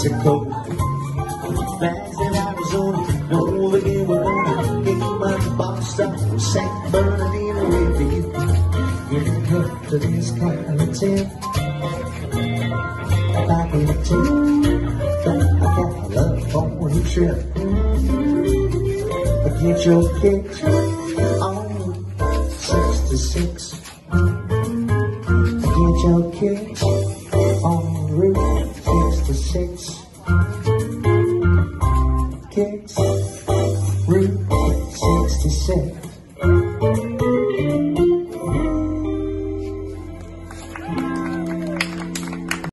Mexico. Flags in Arizona, know again we're gonna get my box stuff from St. Bernardino with you. Getting hooked to this kind of tip. Back in the tip, I got a love for a trip. Get your kicks on 66. Get your kicks on Route 66. Kicks, Route 66.